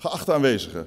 Geachte aanwezigen,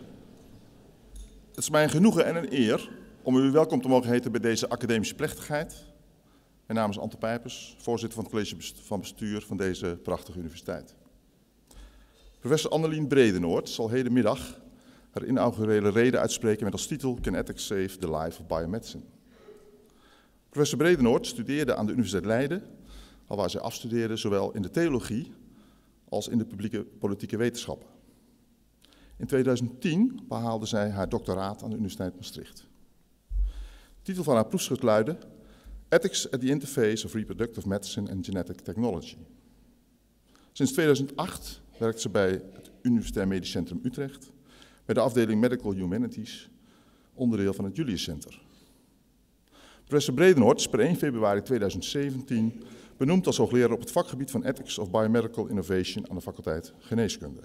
het is mij een genoegen en een eer om u welkom te mogen heten bij deze academische plechtigheid. Mijn naam is Anton Pijpers, voorzitter van het college van bestuur van deze prachtige universiteit. Professor Annelien Bredenoord zal hedenmiddag haar inaugurele rede uitspreken met als titel Kinetics Save the Life of Biomedicine. Professor Bredenoord studeerde aan de Universiteit Leiden, alwaar zij afstudeerde zowel in de theologie als in de publieke politieke wetenschappen. In 2010 behaalde zij haar doctoraat aan de Universiteit Maastricht. De titel van haar proefschrift luidde Ethics at the Interface of Reproductive Medicine and Genetic Technology. Sinds 2008 werkt ze bij het Universitair Medisch Centrum Utrecht, bij de afdeling Medical Humanities, onderdeel van het Julius Center. Professor Bredenoord is per 1 februari 2017 benoemd als hoogleraar op het vakgebied van Ethics of Biomedical Innovation aan de faculteit Geneeskunde.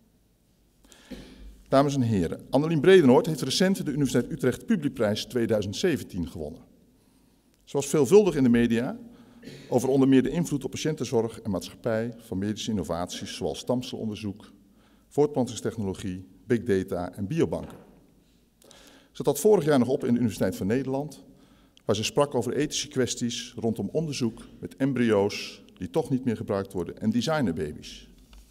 Dames en heren, Annelien Bredenoord heeft recent de Universiteit Utrecht Publiprijs 2017 gewonnen. Ze was veelvuldig in de media over onder meer de invloed op patiëntenzorg en maatschappij van medische innovaties zoals stamcelonderzoek, voortplantingstechnologie, big data en biobanken. Ze trad vorig jaar nog op in de Universiteit van Nederland, waar ze sprak over ethische kwesties rondom onderzoek met embryo's die toch niet meer gebruikt worden en designerbaby's.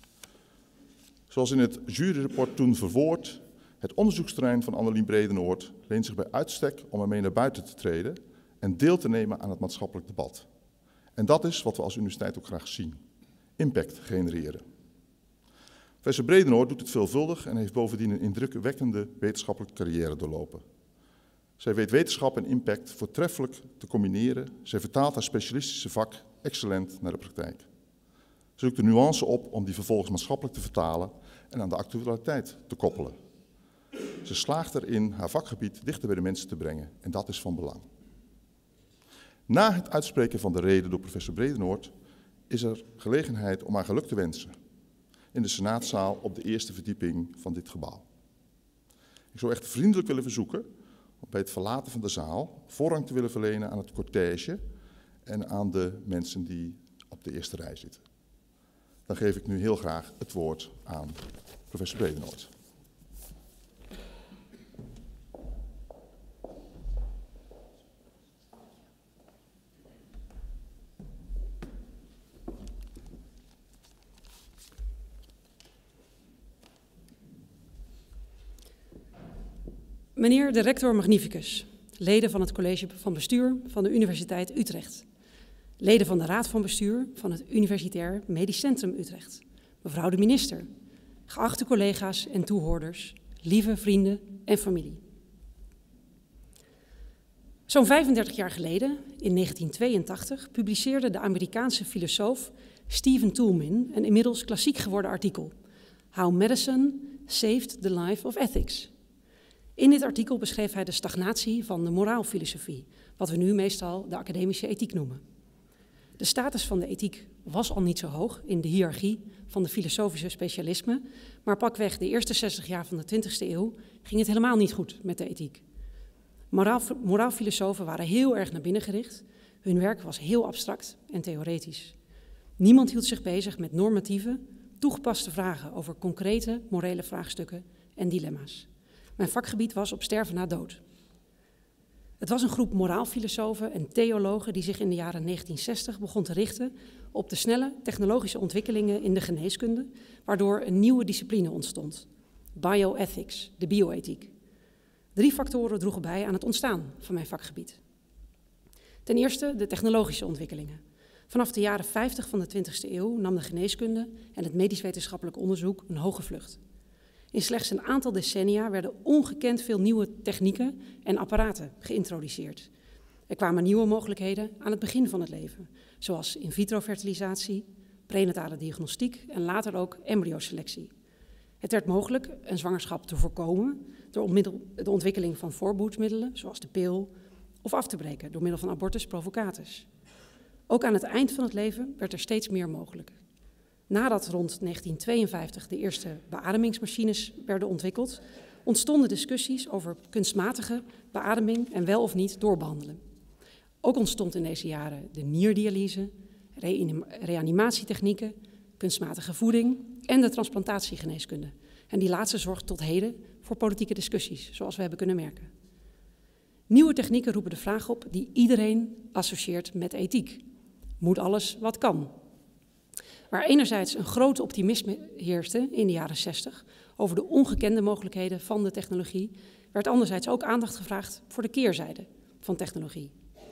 Zoals in het juryrapport toen verwoord, het onderzoeksterrein van Annelien Bredenoord leent zich bij uitstek om ermee naar buiten te treden en deel te nemen aan het maatschappelijk debat. En dat is wat we als universiteit ook graag zien: impact genereren. Professor Bredenoord doet het veelvuldig en heeft bovendien een indrukwekkende wetenschappelijke carrière doorlopen. Zij weet wetenschap en impact voortreffelijk te combineren. Zij vertaalt haar specialistische vak excellent naar de praktijk. Ze zoekt de nuance op om die vervolgens maatschappelijk te vertalen en aan de actualiteit te koppelen. Ze slaagt erin haar vakgebied dichter bij de mensen te brengen en dat is van belang. Na het uitspreken van de rede door professor Bredenoord is er gelegenheid om haar geluk te wensen in de senaatzaal op de eerste verdieping van dit gebouw. Ik zou echt vriendelijk willen verzoeken om bij het verlaten van de zaal voorrang te willen verlenen aan het cortège en aan de mensen die op de eerste rij zitten. Dan geef ik nu heel graag het woord aan professor Bredenoord. Meneer de rector magnificus, leden van het college van bestuur van de Universiteit Utrecht, leden van de raad van bestuur van het Universitair Medisch Centrum Utrecht, mevrouw de minister, geachte collega's en toehoorders, lieve vrienden en familie. Zo'n 35 jaar geleden, in 1982, publiceerde de Amerikaanse filosoof Stephen Toulmin een inmiddels klassiek geworden artikel, How Medicine Saved the Life of Ethics. In dit artikel beschreef hij de stagnatie van de moraalfilosofie, wat we nu meestal de academische ethiek noemen. De status van de ethiek was al niet zo hoog in de hiërarchie van de filosofische specialismen, maar pakweg de eerste 60 jaar van de 20e eeuw ging het helemaal niet goed met de ethiek. Moraalfilosofen waren heel erg naar binnen gericht, hun werk was heel abstract en theoretisch. Niemand hield zich bezig met normatieve, toegepaste vragen over concrete morele vraagstukken en dilemma's. Mijn vakgebied was op sterven na dood. Het was een groep moraalfilosofen en theologen die zich in de jaren 1960 begon te richten op de snelle technologische ontwikkelingen in de geneeskunde, waardoor een nieuwe discipline ontstond, bioethics, de bioethiek. 3 factoren droegen bij aan het ontstaan van mijn vakgebied. Ten eerste de technologische ontwikkelingen. Vanaf de jaren 50 van de 20e eeuw nam de geneeskunde en het medisch-wetenschappelijk onderzoek een hoge vlucht. In slechts een aantal decennia werden ongekend veel nieuwe technieken en apparaten geïntroduceerd. Er kwamen nieuwe mogelijkheden aan het begin van het leven, zoals in vitro fertilisatie, prenatale diagnostiek en later ook embryoselectie. Het werd mogelijk een zwangerschap te voorkomen door de ontwikkeling van voorboedsmiddelen, zoals de pil, of af te breken door middel van abortus provocatus. Ook aan het eind van het leven werd er steeds meer mogelijk. Nadat rond 1952 de eerste beademingsmachines werden ontwikkeld, ontstonden discussies over kunstmatige beademing en wel of niet doorbehandelen. Ook ontstond in deze jaren de nierdialyse, reanimatietechnieken, kunstmatige voeding en de transplantatiegeneeskunde. En die laatste zorgt tot heden voor politieke discussies, zoals we hebben kunnen merken. Nieuwe technieken roepen de vraag op die iedereen associeert met ethiek. Moet alles wat kan? Waar enerzijds een groot optimisme heerste in de jaren 60 over de ongekende mogelijkheden van de technologie, werd anderzijds ook aandacht gevraagd voor de keerzijde van technologie.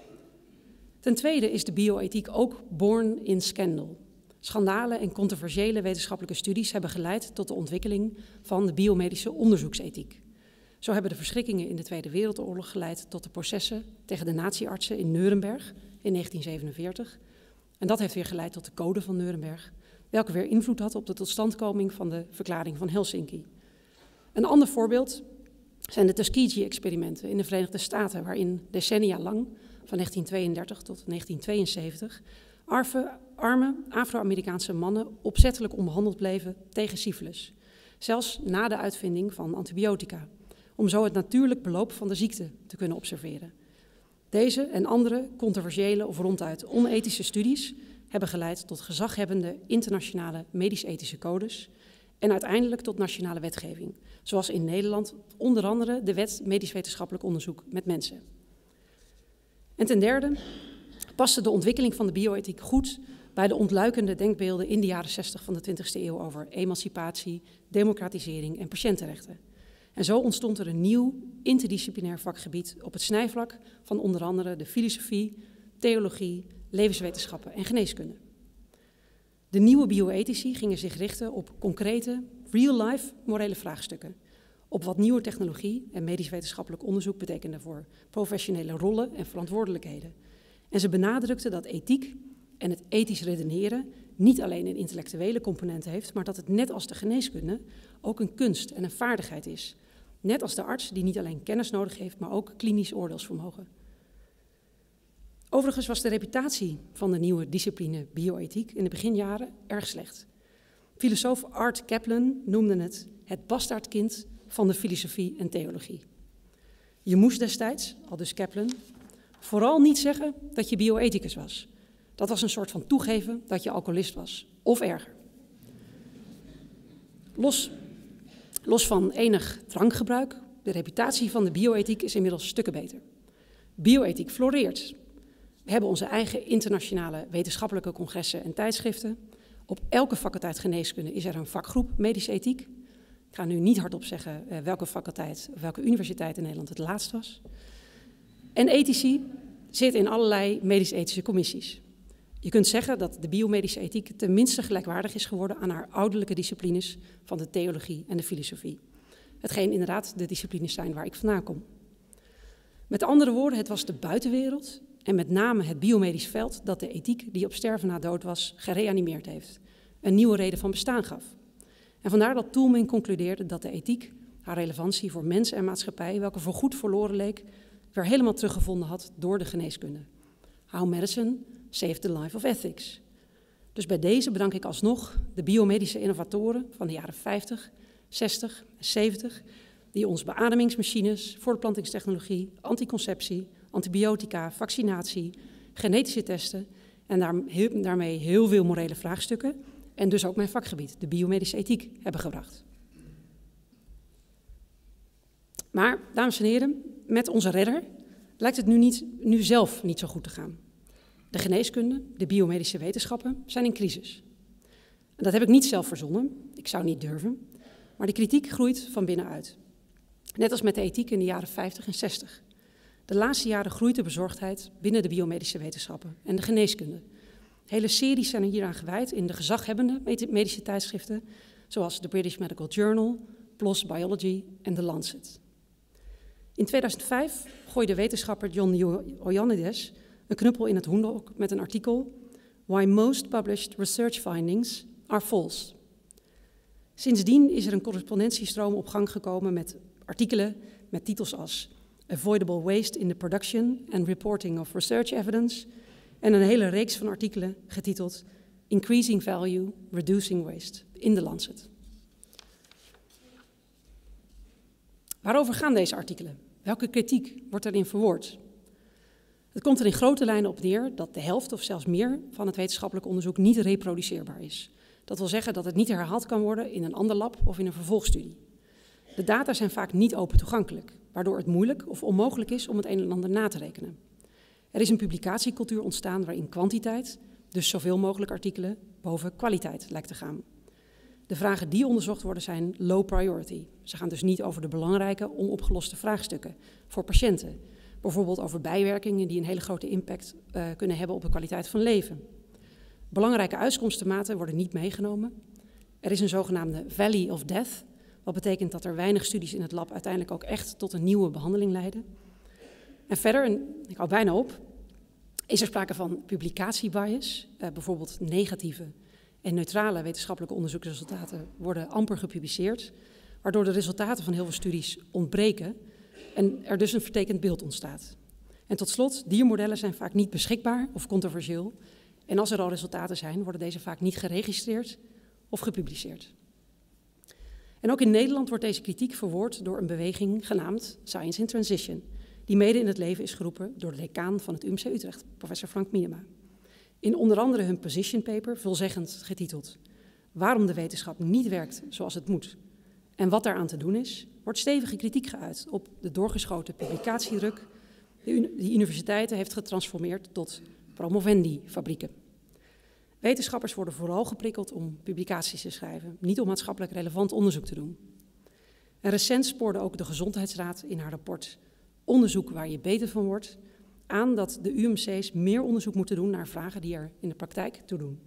Ten tweede is de bioethiek ook born in scandal. Schandalen en controversiële wetenschappelijke studies hebben geleid tot de ontwikkeling van de biomedische onderzoeksethiek. Zo hebben de verschrikkingen in de Tweede Wereldoorlog geleid tot de processen tegen de nazi-artsen in Nuremberg in 1947. En dat heeft weer geleid tot de Code van Nuremberg, welke weer invloed had op de totstandkoming van de Verklaring van Helsinki. Een ander voorbeeld zijn de Tuskegee-experimenten in de Verenigde Staten, waarin decennia lang, van 1932 tot 1972, arme Afro-Amerikaanse mannen opzettelijk onbehandeld bleven tegen syfilis. Zelfs na de uitvinding van antibiotica, om zo het natuurlijk beloop van de ziekte te kunnen observeren. Deze en andere controversiële of ronduit onethische studies hebben geleid tot gezaghebbende internationale medisch-ethische codes en uiteindelijk tot nationale wetgeving, zoals in Nederland onder andere de Wet Medisch-Wetenschappelijk Onderzoek met Mensen. En ten derde paste de ontwikkeling van de bioethiek goed bij de ontluikende denkbeelden in de jaren 60 van de 20e eeuw over emancipatie, democratisering en patiëntenrechten. En zo ontstond er een nieuw interdisciplinair vakgebied op het snijvlak van onder andere de filosofie, theologie, levenswetenschappen en geneeskunde. De nieuwe bioethici gingen zich richten op concrete, real-life morele vraagstukken. Op wat nieuwe technologie en medisch-wetenschappelijk onderzoek betekende voor professionele rollen en verantwoordelijkheden. En ze benadrukten dat ethiek en het ethisch redeneren niet alleen een intellectuele component heeft, maar dat het net als de geneeskunde ook een kunst en een vaardigheid is. Net als de arts die niet alleen kennis nodig heeft, maar ook klinisch oordeelsvermogen. Overigens was de reputatie van de nieuwe discipline bioethiek in de beginjaren erg slecht. Filosoof Art Caplan noemde het bastaardkind van de filosofie en theologie. Je moest destijds, aldus Caplan, vooral niet zeggen dat je bioethicus was. Dat was een soort van toegeven dat je alcoholist was, of erger. Los van enig drankgebruik, de reputatie van de bioethiek is inmiddels stukken beter. Bioethiek floreert. We hebben onze eigen internationale wetenschappelijke congressen en tijdschriften. Op elke faculteit geneeskunde is er een vakgroep medische ethiek. Ik ga nu niet hardop zeggen welke faculteit of welke universiteit in Nederland het laatst was. En ethici zitten in allerlei medisch-ethische commissies. Je kunt zeggen dat de biomedische ethiek tenminste gelijkwaardig is geworden aan haar ouderlijke disciplines van de theologie en de filosofie. Hetgeen inderdaad de disciplines zijn waar ik vandaan kom. Met andere woorden, het was de buitenwereld en met name het biomedisch veld dat de ethiek die op sterven na dood was gereanimeerd heeft. Een nieuwe reden van bestaan gaf. En vandaar dat Toulmin concludeerde dat de ethiek haar relevantie voor mens en maatschappij, welke voorgoed verloren leek, weer helemaal teruggevonden had door de geneeskunde. How medicine saved the life of ethics. Dus bij deze bedank ik alsnog de biomedische innovatoren van de jaren 50, 60 en 70... die ons beademingsmachines, voortplantingstechnologie, anticonceptie, antibiotica, vaccinatie, genetische testen en daarmee heel veel morele vraagstukken en dus ook mijn vakgebied, de biomedische ethiek, hebben gebracht. Maar, dames en heren, met onze redder lijkt het nu zelf niet zo goed te gaan. De geneeskunde, de biomedische wetenschappen zijn in crisis. En dat heb ik niet zelf verzonnen, ik zou niet durven, maar de kritiek groeit van binnenuit. Net als met de ethiek in de jaren 50 en 60. De laatste jaren groeit de bezorgdheid binnen de biomedische wetenschappen en de geneeskunde. Hele series zijn er hieraan gewijd in de gezaghebbende medische tijdschriften, zoals de British Medical Journal, PLOS Biology en The Lancet. In 2005 gooide wetenschapper John Ioannidis een knuppel in het hoenderhok met een artikel Why Most Published Research Findings Are False. Sindsdien is er een correspondentiestroom op gang gekomen met artikelen met titels als Avoidable Waste in the Production and Reporting of Research Evidence en een hele reeks van artikelen getiteld Increasing Value, Reducing Waste in The Lancet. Waarover gaan deze artikelen? Welke kritiek wordt erin verwoord? Het komt er in grote lijnen op neer dat de helft of zelfs meer van het wetenschappelijk onderzoek niet reproduceerbaar is. Dat wil zeggen dat het niet herhaald kan worden in een ander lab of in een vervolgstudie. De data zijn vaak niet open toegankelijk, waardoor het moeilijk of onmogelijk is om het een en ander na te rekenen. Er is een publicatiecultuur ontstaan waarin kwantiteit, dus zoveel mogelijk artikelen, boven kwaliteit lijkt te gaan. De vragen die onderzocht worden zijn low priority. Ze gaan dus niet over de belangrijke, onopgeloste vraagstukken voor patiënten. Bijvoorbeeld over bijwerkingen die een hele grote impact kunnen hebben op de kwaliteit van leven. Belangrijke uitkomstenmaten worden niet meegenomen. Er is een zogenaamde Valley of Death, wat betekent dat er weinig studies in het lab uiteindelijk ook echt tot een nieuwe behandeling leiden. En verder, en ik hou bijna op, is er sprake van publicatiebias, bijvoorbeeld negatieve en neutrale wetenschappelijke onderzoeksresultaten worden amper gepubliceerd, waardoor de resultaten van heel veel studies ontbreken en er dus een vertekend beeld ontstaat. En tot slot, diermodellen zijn vaak niet beschikbaar of controversieel. En als er al resultaten zijn, worden deze vaak niet geregistreerd of gepubliceerd. En ook in Nederland wordt deze kritiek verwoord door een beweging genaamd Science in Transition, die mede in het leven is geroepen door de decaan van het UMC Utrecht, professor Frank Miedema. In onder andere hun position paper, veelzeggend getiteld Waarom de wetenschap niet werkt zoals het moet en wat daaraan te doen is, wordt stevige kritiek geuit op de doorgeschoten publicatiedruk die universiteiten heeft getransformeerd tot promovendi-fabrieken. Wetenschappers worden vooral geprikkeld om publicaties te schrijven, niet om maatschappelijk relevant onderzoek te doen. En recent spoorde ook de Gezondheidsraad in haar rapport Onderzoek waar je beter van wordt aan dat de UMC's meer onderzoek moeten doen naar vragen die er in de praktijk toe doen.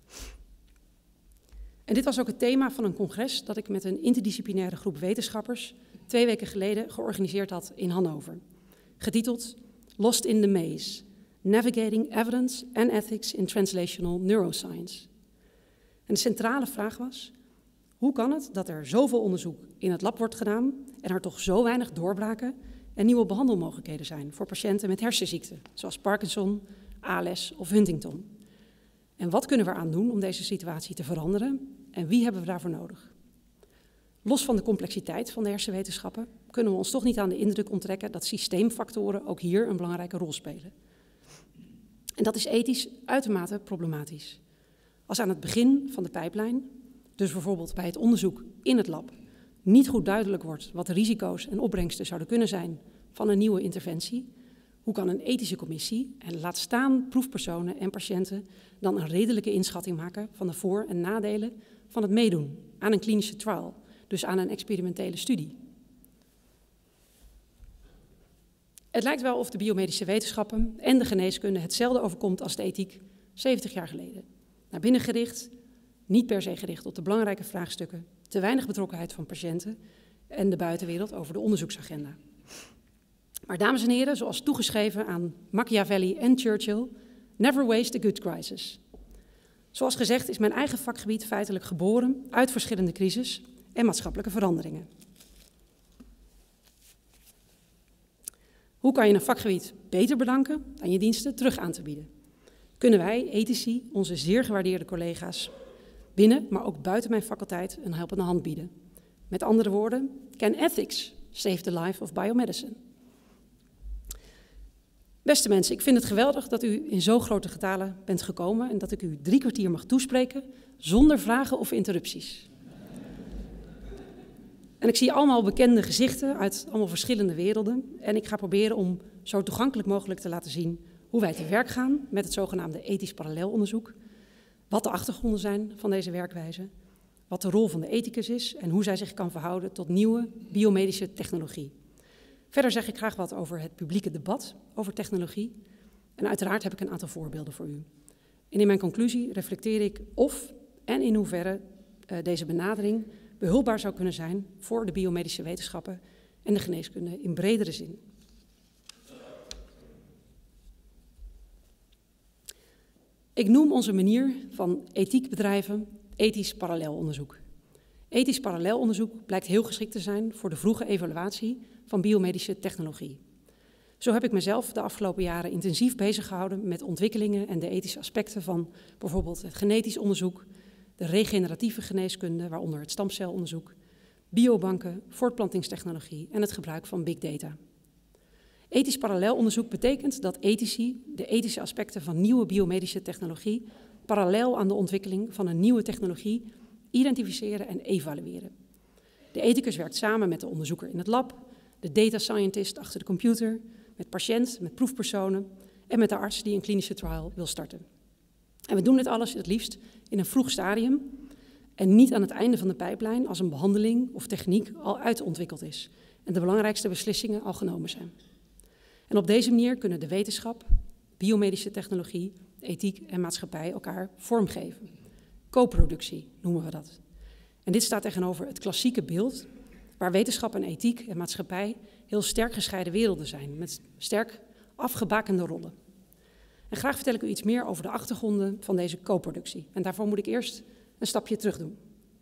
En dit was ook het thema van een congres dat ik met een interdisciplinaire groep wetenschappers 2 weken geleden georganiseerd had in Hannover. Getiteld Lost in the Maze, Navigating Evidence and Ethics in Translational Neuroscience. En de centrale vraag was, hoe kan het dat er zoveel onderzoek in het lab wordt gedaan en er toch zo weinig doorbraken en nieuwe behandelmogelijkheden zijn voor patiënten met hersenziekten, zoals Parkinson, ALS of Huntington. En wat kunnen we eraan doen om deze situatie te veranderen en wie hebben we daarvoor nodig? Los van de complexiteit van de hersenwetenschappen kunnen we ons toch niet aan de indruk onttrekken dat systeemfactoren ook hier een belangrijke rol spelen. En dat is ethisch uitermate problematisch. Als aan het begin van de pijplijn, dus bijvoorbeeld bij het onderzoek in het lab, niet goed duidelijk wordt wat de risico's en opbrengsten zouden kunnen zijn van een nieuwe interventie, hoe kan een ethische commissie, en laat staan proefpersonen en patiënten, dan een redelijke inschatting maken van de voor- en nadelen van het meedoen aan een klinische trial, dus aan een experimentele studie? Het lijkt wel of de biomedische wetenschappen en de geneeskunde hetzelfde overkomt als de ethiek 70 jaar geleden. Naar binnen gericht, niet per se gericht op de belangrijke vraagstukken, te weinig betrokkenheid van patiënten en de buitenwereld over de onderzoeksagenda. Maar dames en heren, zoals toegeschreven aan Machiavelli en Churchill, never waste a good crisis. Zoals gezegd is mijn eigen vakgebied feitelijk geboren uit verschillende crises en maatschappelijke veranderingen. Hoe kan je een vakgebied beter bedanken dan je diensten terug aan te bieden? Kunnen wij, ethici, onze zeer gewaardeerde collega's binnen, maar ook buiten mijn faculteit een helpende hand bieden? Met andere woorden, can ethics save the life of biomedicine? Beste mensen, ik vind het geweldig dat u in zo grote getalen bent gekomen en dat ik u 3 kwartier mag toespreken zonder vragen of interrupties. En ik zie allemaal bekende gezichten uit allemaal verschillende werelden en ik ga proberen om zo toegankelijk mogelijk te laten zien hoe wij te werk gaan met het zogenaamde ethisch parallelonderzoek, wat de achtergronden zijn van deze werkwijze, wat de rol van de ethicus is en hoe zij zich kan verhouden tot nieuwe biomedische technologie. Verder zeg ik graag wat over het publieke debat over technologie en uiteraard heb ik een aantal voorbeelden voor u. En in mijn conclusie reflecteer ik of en in hoeverre deze benadering behulpbaar zou kunnen zijn voor de biomedische wetenschappen en de geneeskunde in bredere zin. Ik noem onze manier van ethiek bedrijven ethisch parallelonderzoek. Ethisch parallelonderzoek blijkt heel geschikt te zijn voor de vroege evaluatie van biomedische technologie. Zo heb ik mezelf de afgelopen jaren intensief bezig gehouden met ontwikkelingen en de ethische aspecten van bijvoorbeeld het genetisch onderzoek, de regeneratieve geneeskunde, waaronder het stamcelonderzoek, biobanken, voortplantingstechnologie en het gebruik van big data. Ethisch parallelonderzoek betekent dat ethici de ethische aspecten van nieuwe biomedische technologie parallel aan de ontwikkeling van een nieuwe technologie identificeren en evalueren. De ethicus werkt samen met de onderzoeker in het lab, de data scientist achter de computer, met patiënt, met proefpersonen en met de arts die een klinische trial wil starten. En we doen dit alles het liefst in een vroeg stadium en niet aan het einde van de pijplijn als een behandeling of techniek al uitontwikkeld is en de belangrijkste beslissingen al genomen zijn. En op deze manier kunnen de wetenschap, biomedische technologie, ethiek en maatschappij elkaar vormgeven. Co-productie noemen we dat. En dit staat tegenover het klassieke beeld waar wetenschap en ethiek en maatschappij heel sterk gescheiden werelden zijn, met sterk afgebakende rollen. En graag vertel ik u iets meer over de achtergronden van deze co-productie. En daarvoor moet ik eerst een stapje terug doen.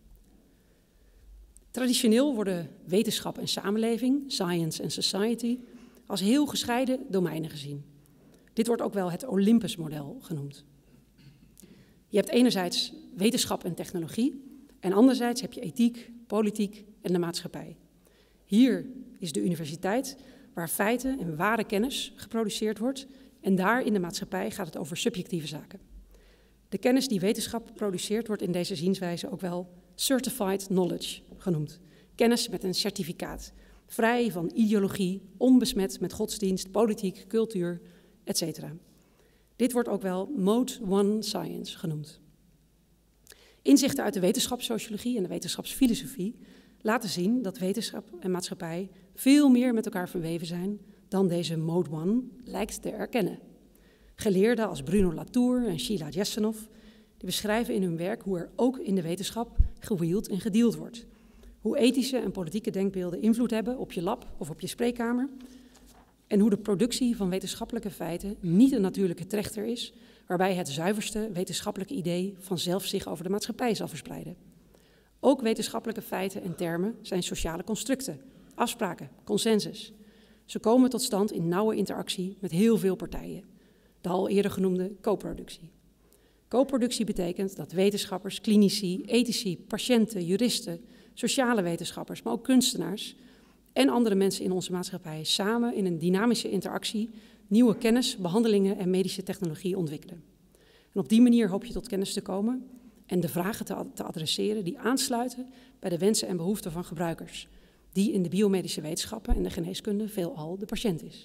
Traditioneel worden wetenschap en samenleving, science en society, als heel gescheiden domeinen gezien. Dit wordt ook wel het Olympus-model genoemd. Je hebt enerzijds wetenschap en technologie en anderzijds heb je ethiek, politiek en de maatschappij. Hier is de universiteit waar feiten en ware kennis geproduceerd wordt en daar in de maatschappij gaat het over subjectieve zaken. De kennis die wetenschap produceert wordt in deze zienswijze ook wel certified knowledge genoemd. Kennis met een certificaat, vrij van ideologie, onbesmet met godsdienst, politiek, cultuur, etc. Dit wordt ook wel Mode 1 Science genoemd. Inzichten uit de wetenschapssociologie en de wetenschapsfilosofie laten zien dat wetenschap en maatschappij veel meer met elkaar verweven zijn dan deze Mode 1 lijkt te erkennen. Geleerden als Bruno Latour en Sheila Jessenhoff die beschrijven in hun werk hoe er ook in de wetenschap gewield en gedeeld wordt. Hoe ethische en politieke denkbeelden invloed hebben op je lab of op je spreekkamer. En hoe de productie van wetenschappelijke feiten niet een natuurlijke trechter is, waarbij het zuiverste wetenschappelijke idee vanzelf zich over de maatschappij zal verspreiden. Ook wetenschappelijke feiten en termen zijn sociale constructen, afspraken, consensus. Ze komen tot stand in nauwe interactie met heel veel partijen. De al eerder genoemde co-productie. Co-productie betekent dat wetenschappers, klinici, ethici, patiënten, juristen, sociale wetenschappers, maar ook kunstenaars en andere mensen in onze maatschappij samen in een dynamische interactie nieuwe kennis, behandelingen en medische technologie ontwikkelen. En op die manier hoop je tot kennis te komen en de vragen te adresseren die aansluiten bij de wensen en behoeften van gebruikers, die in de biomedische wetenschappen en de geneeskunde veelal de patiënt is.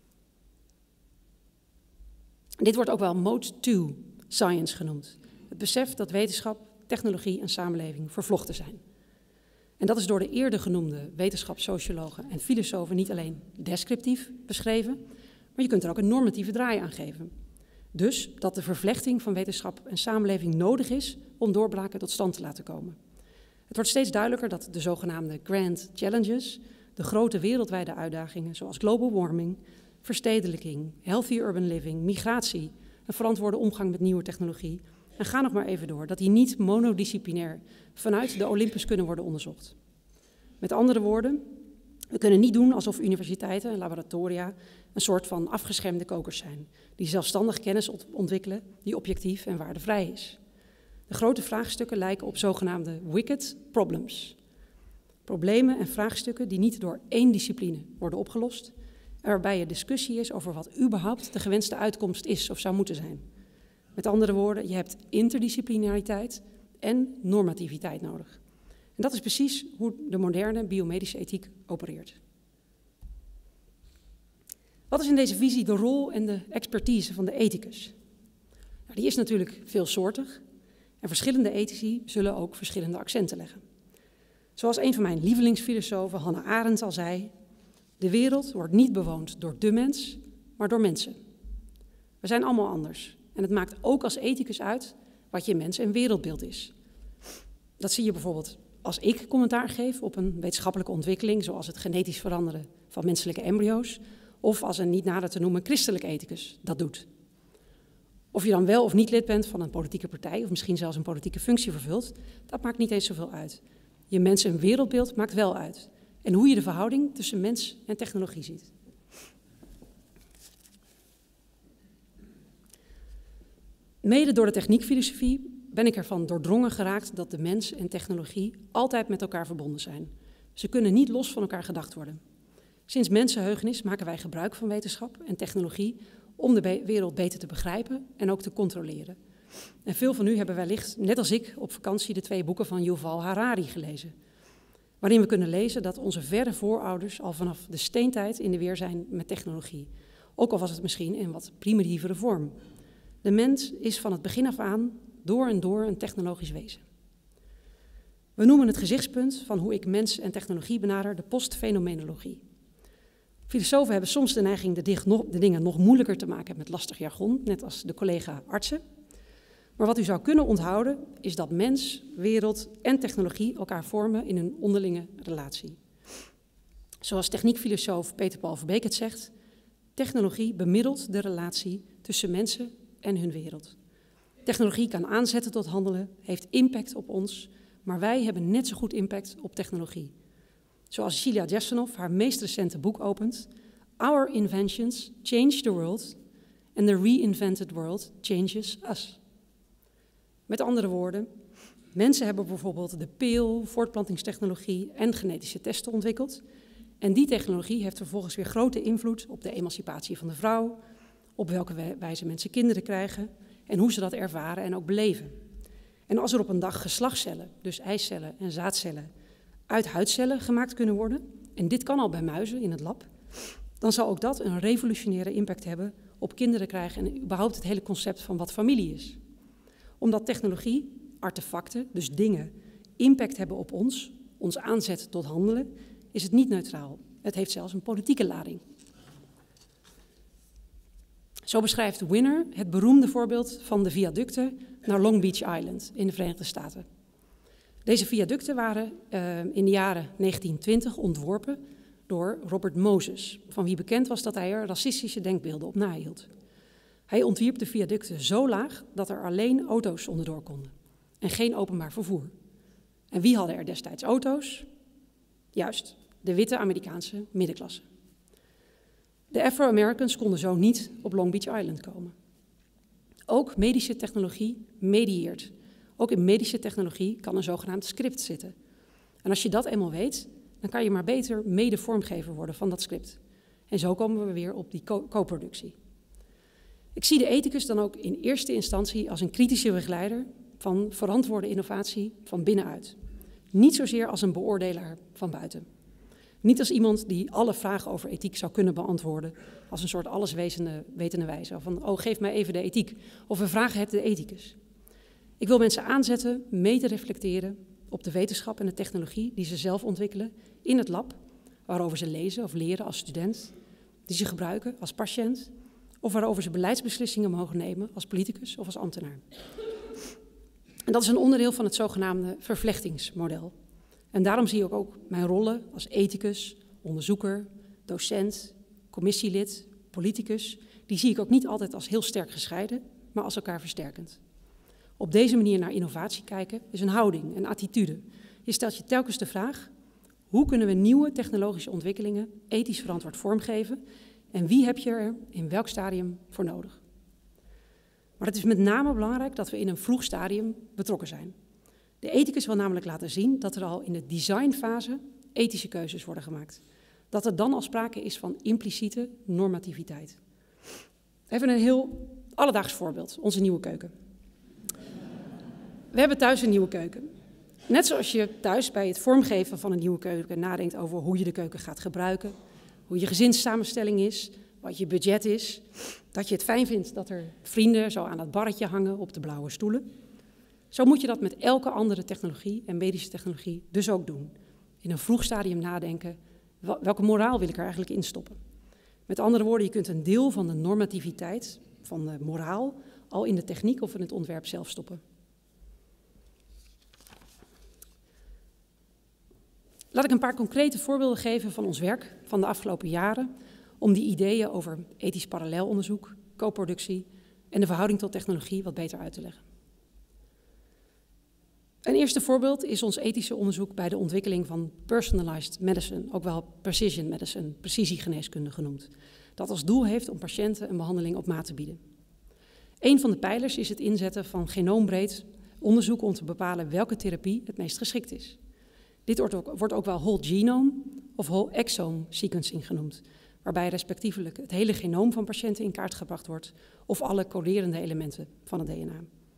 Dit wordt ook wel Mode 2 Science genoemd. Het besef dat wetenschap, technologie en samenleving vervlochten zijn. En dat is door de eerder genoemde wetenschapssociologen en filosofen niet alleen descriptief beschreven, maar je kunt er ook een normatieve draai aan geven. Dus dat de vervlechting van wetenschap en samenleving nodig is om doorbraken tot stand te laten komen. Het wordt steeds duidelijker dat de zogenaamde grand challenges, de grote wereldwijde uitdagingen zoals global warming, verstedelijking, healthy urban living, migratie, een verantwoorde omgang met nieuwe technologie, en ga nog maar even door, dat die niet monodisciplinair vanuit de Olympus kunnen worden onderzocht. Met andere woorden, we kunnen niet doen alsof universiteiten en laboratoria een soort van afgeschermde kokers zijn, die zelfstandig kennis ontwikkelen die objectief en waardevrij is. De grote vraagstukken lijken op zogenaamde wicked problems. Problemen en vraagstukken die niet door één discipline worden opgelost en waarbij er discussie is over wat überhaupt de gewenste uitkomst is of zou moeten zijn. Met andere woorden, je hebt interdisciplinariteit en normativiteit nodig. En dat is precies hoe de moderne biomedische ethiek opereert. Wat is in deze visie de rol en de expertise van de ethicus? Nou, die is natuurlijk veelsoortig en verschillende ethici zullen ook verschillende accenten leggen. Zoals een van mijn lievelingsfilosofen, Hannah Arendt, al zei, de wereld wordt niet bewoond door de mens, maar door mensen. We zijn allemaal anders. En het maakt ook als ethicus uit wat je mens- en wereldbeeld is. Dat zie je bijvoorbeeld als ik commentaar geef op een wetenschappelijke ontwikkeling, zoals het genetisch veranderen van menselijke embryo's, of als een niet nader te noemen christelijk ethicus dat doet. Of je dan wel of niet lid bent van een politieke partij, of misschien zelfs een politieke functie vervult, dat maakt niet eens zoveel uit. Je mens- en wereldbeeld maakt wel uit. En hoe je de verhouding tussen mens en technologie ziet. Mede door de techniekfilosofie ben ik ervan doordrongen geraakt dat de mens en technologie altijd met elkaar verbonden zijn. Ze kunnen niet los van elkaar gedacht worden. Sinds mensenheugenis maken wij gebruik van wetenschap en technologie om de wereld beter te begrijpen en ook te controleren. En veel van u hebben wellicht, net als ik, op vakantie de 2 boeken van Yuval Harari gelezen. Waarin we kunnen lezen dat onze verre voorouders al vanaf de steentijd in de weer zijn met technologie. Ook al was het misschien in wat primitievere vorm. De mens is van het begin af aan door en door een technologisch wezen. We noemen het gezichtspunt van hoe ik mens en technologie benader de postfenomenologie. Filosofen hebben soms de neiging de dingen nog moeilijker te maken met lastig jargon, net als de collega artsen. Maar wat u zou kunnen onthouden is dat mens, wereld en technologie elkaar vormen in een onderlinge relatie. Zoals techniekfilosoof Peter Paul Verbeek het zegt, technologie bemiddelt de relatie tussen mensen en hun wereld. Technologie kan aanzetten tot handelen, heeft impact op ons, maar wij hebben net zo goed impact op technologie. Zoals Julia Jasanoff haar meest recente boek opent, Our inventions change the world and the reinvented world changes us. Met andere woorden, mensen hebben bijvoorbeeld de pil, voortplantingstechnologie en genetische testen ontwikkeld. En die technologie heeft vervolgens weer grote invloed op de emancipatie van de vrouw, op welke wijze mensen kinderen krijgen en hoe ze dat ervaren en ook beleven. En als er op een dag geslachtscellen, dus eicellen en zaadcellen, uit huidcellen gemaakt kunnen worden, en dit kan al bij muizen in het lab, dan zal ook dat een revolutionaire impact hebben op kinderen krijgen en überhaupt het hele concept van wat familie is. Omdat technologie, artefacten, dus dingen, impact hebben op ons aanzet tot handelen, is het niet neutraal. Het heeft zelfs een politieke lading. Zo beschrijft Winner het beroemde voorbeeld van de viaducten naar Long Beach Island in de Verenigde Staten. Deze viaducten waren in de jaren 1920 ontworpen door Robert Moses, van wie bekend was dat hij er racistische denkbeelden op nahield. Hij ontwierp de viaducten zo laag dat er alleen auto's onderdoor konden en geen openbaar vervoer. En wie hadden er destijds auto's? Juist, de witte Amerikaanse middenklasse. De Afro-Americans konden zo niet op Long Beach Island komen. Ook medische technologie medieert. Ook in medische technologie kan een zogenaamd script zitten. En als je dat eenmaal weet, dan kan je maar beter mede-vormgever worden van dat script. En zo komen we weer op die co-productie. Ik zie de ethicus dan ook in eerste instantie als een kritische begeleider van verantwoorde innovatie van binnenuit. Niet zozeer als een beoordelaar van buiten. Niet als iemand die alle vragen over ethiek zou kunnen beantwoorden, als een soort alleswetende wijze. Van, oh, geef mij even de ethiek. Of we vragen het de ethicus. Ik wil mensen aanzetten mee te reflecteren op de wetenschap en de technologie die ze zelf ontwikkelen in het lab, waarover ze lezen of leren als student, die ze gebruiken als patiënt, of waarover ze beleidsbeslissingen mogen nemen als politicus of als ambtenaar. En dat is een onderdeel van het zogenaamde vervlechtingsmodel. En daarom zie ik ook mijn rollen als ethicus, onderzoeker, docent, commissielid, politicus, die zie ik ook niet altijd als heel sterk gescheiden, maar als elkaar versterkend. Op deze manier naar innovatie kijken is een houding, een attitude. Je stelt je telkens de vraag, hoe kunnen we nieuwe technologische ontwikkelingen ethisch verantwoord vormgeven en wie heb je er in welk stadium voor nodig? Maar het is met name belangrijk dat we in een vroeg stadium betrokken zijn. De ethicus wil namelijk laten zien dat er al in de designfase ethische keuzes worden gemaakt. Dat er dan al sprake is van impliciete normativiteit. Even een heel alledaags voorbeeld, onze nieuwe keuken. We hebben thuis een nieuwe keuken. Net zoals je thuis bij het vormgeven van een nieuwe keuken nadenkt over hoe je de keuken gaat gebruiken, hoe je gezinssamenstelling is, wat je budget is, dat je het fijn vindt dat er vrienden zo aan het barretje hangen op de blauwe stoelen. Zo moet je dat met elke andere technologie en medische technologie dus ook doen. In een vroeg stadium nadenken, welke moraal wil ik er eigenlijk in stoppen? Met andere woorden, je kunt een deel van de normativiteit, van de moraal, al in de techniek of in het ontwerp zelf stoppen. Laat ik een paar concrete voorbeelden geven van ons werk van de afgelopen jaren om die ideeën over ethisch parallelonderzoek, co-productie en de verhouding tot technologie wat beter uit te leggen. Een eerste voorbeeld is ons ethische onderzoek bij de ontwikkeling van personalized medicine, ook wel precision medicine, precisiegeneeskunde genoemd, dat als doel heeft om patiënten een behandeling op maat te bieden. Een van de pijlers is het inzetten van genoombreed onderzoek om te bepalen welke therapie het meest geschikt is. Dit wordt ook wel whole genome of whole exome sequencing genoemd, waarbij respectievelijk het hele genoom van patiënten in kaart gebracht wordt of alle coderende elementen van het DNA.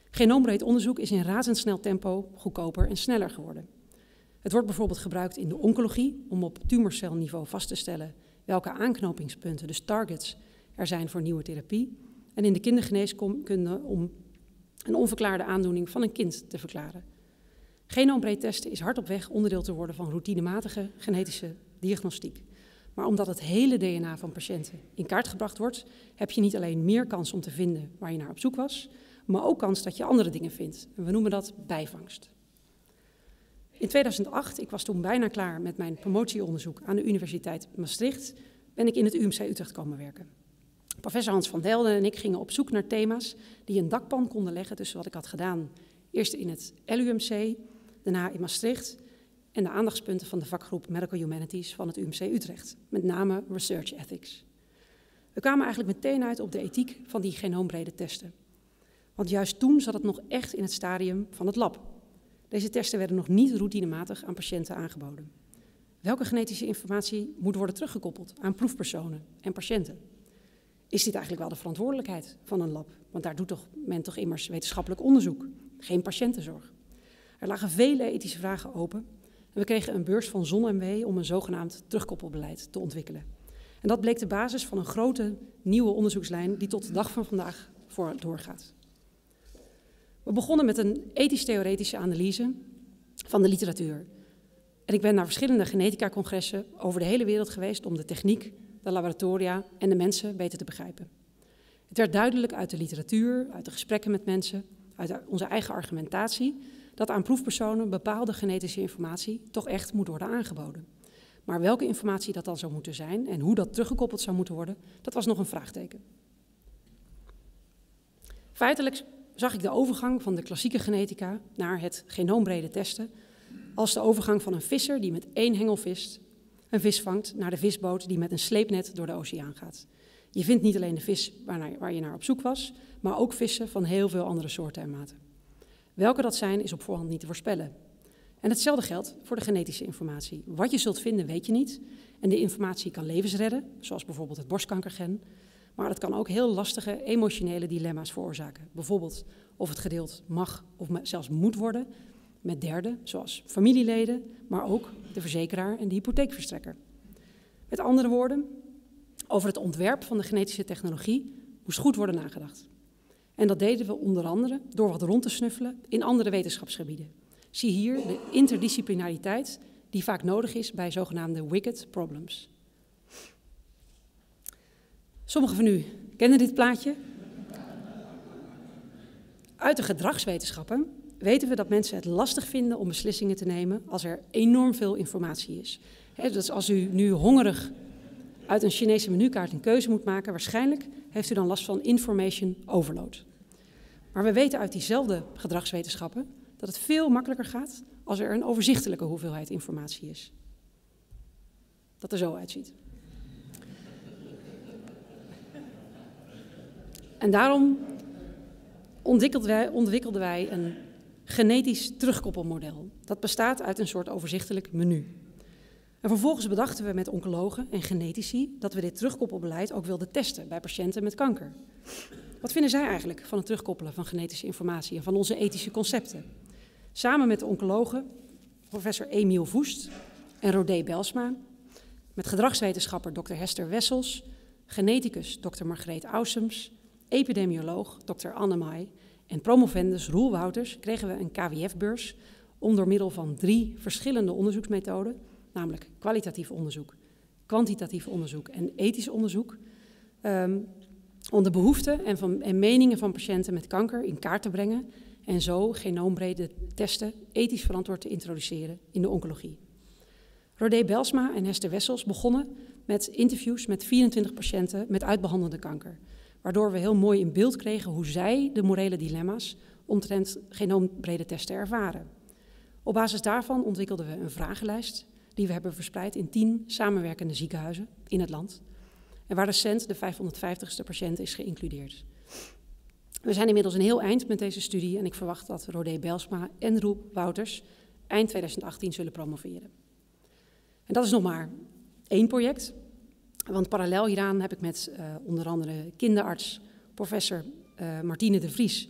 Genoombreed onderzoek is in razendsnel tempo goedkoper en sneller geworden. Het wordt bijvoorbeeld gebruikt in de oncologie om op tumorcelniveau vast te stellen welke aanknopingspunten, dus targets, er zijn voor nieuwe therapie. En in de kindergeneeskunde om een onverklaarde aandoening van een kind te verklaren. Genoombreed testen is hard op weg onderdeel te worden van routinematige genetische diagnostiek. Maar omdat het hele DNA van patiënten in kaart gebracht wordt, heb je niet alleen meer kans om te vinden waar je naar op zoek was, maar ook kans dat je andere dingen vindt. En we noemen dat bijvangst. In 2008, ik was toen bijna klaar met mijn promotieonderzoek aan de Universiteit Maastricht, ben ik in het UMC Utrecht komen werken. Professor Hans van Delden en ik gingen op zoek naar thema's die een dakpan konden leggen tussen wat ik had gedaan. Eerst in het LUMC, daarna in Maastricht en de aandachtspunten van de vakgroep Medical Humanities van het UMC Utrecht, met name Research Ethics. We kwamen eigenlijk meteen uit op de ethiek van die genoombrede testen. Want juist toen zat het nog echt in het stadium van het lab. Deze testen werden nog niet routinematig aan patiënten aangeboden. Welke genetische informatie moet worden teruggekoppeld aan proefpersonen en patiënten? Is dit eigenlijk wel de verantwoordelijkheid van een lab? Want daar doet men toch immers wetenschappelijk onderzoek, geen patiëntenzorg. Er lagen vele ethische vragen open en we kregen een beurs van ZonMW om een zogenaamd terugkoppelbeleid te ontwikkelen. En dat bleek de basis van een grote nieuwe onderzoekslijn die tot de dag van vandaag doorgaat. We begonnen met een ethisch-theoretische analyse van de literatuur. En ik ben naar verschillende genetica-congressen over de hele wereld geweest om de techniek, de laboratoria en de mensen beter te begrijpen. Het werd duidelijk uit de literatuur, uit de gesprekken met mensen, uit onze eigen argumentatie, dat aan proefpersonen bepaalde genetische informatie toch echt moet worden aangeboden. Maar welke informatie dat dan zou moeten zijn en hoe dat teruggekoppeld zou moeten worden, dat was nog een vraagteken. Feitelijk zag ik de overgang van de klassieke genetica naar het genoombrede testen als de overgang van een visser die met 1 hengelvis een vis vangt naar de visboot die met een sleepnet door de oceaan gaat. Je vindt niet alleen de vis waar je naar op zoek was, maar ook vissen van heel veel andere soorten en maten. Welke dat zijn is op voorhand niet te voorspellen. En hetzelfde geldt voor de genetische informatie. Wat je zult vinden weet je niet en de informatie kan levens redden, zoals bijvoorbeeld het borstkankergen, maar het kan ook heel lastige emotionele dilemma's veroorzaken. Bijvoorbeeld of het gedeeld mag of zelfs moet worden met derden, zoals familieleden, maar ook de verzekeraar en de hypotheekverstrekker. Met andere woorden, over het ontwerp van de genetische technologie moest goed worden nagedacht. En dat deden we onder andere door wat rond te snuffelen in andere wetenschapsgebieden. Zie hier de interdisciplinariteit die vaak nodig is bij zogenaamde wicked problems. Sommigen van u kennen dit plaatje. Uit de gedragswetenschappen weten we dat mensen het lastig vinden om beslissingen te nemen als er enorm veel informatie is. Dus als u nu hongerig uit een Chinese menukaart een keuze moet maken, waarschijnlijk heeft u dan last van information overload. Maar we weten uit diezelfde gedragswetenschappen dat het veel makkelijker gaat als er een overzichtelijke hoeveelheid informatie is. Dat er zo uitziet. En daarom ontwikkelden wij een genetisch terugkoppelmodel. Dat bestaat uit een soort overzichtelijk menu. En vervolgens bedachten we met oncologen en genetici dat we dit terugkoppelbeleid ook wilden testen bij patiënten met kanker. Wat vinden zij eigenlijk van het terugkoppelen van genetische informatie en van onze ethische concepten? Samen met de oncologen, professor Emiel Woest en Rodé Belsma, met gedragswetenschapper Dr. Hester Wessels, geneticus Dr. Margreet Aussems, epidemioloog Dr. Anne Mai en promovendus Roel Wouters kregen we een KWF-beurs om door middel van 3 verschillende onderzoeksmethoden, namelijk kwalitatief onderzoek, kwantitatief onderzoek en ethisch onderzoek, om de behoeften en meningen van patiënten met kanker in kaart te brengen en zo genoombrede testen ethisch verantwoord te introduceren in de oncologie. Rodé Belsma en Hester Wessels begonnen met interviews met 24 patiënten met uitbehandelde kanker, waardoor we heel mooi in beeld kregen hoe zij de morele dilemma's omtrent genoombrede testen ervaren. Op basis daarvan ontwikkelden we een vragenlijst die we hebben verspreid in 10 samenwerkende ziekenhuizen in het land en waar recent de 550ste patiënt is geïncludeerd. We zijn inmiddels een heel eind met deze studie en ik verwacht dat Rodé Belsma en Roel Wouters eind 2018 zullen promoveren. En dat is nog maar 1 project, want parallel hieraan heb ik met onder andere kinderarts professor Martine de Vries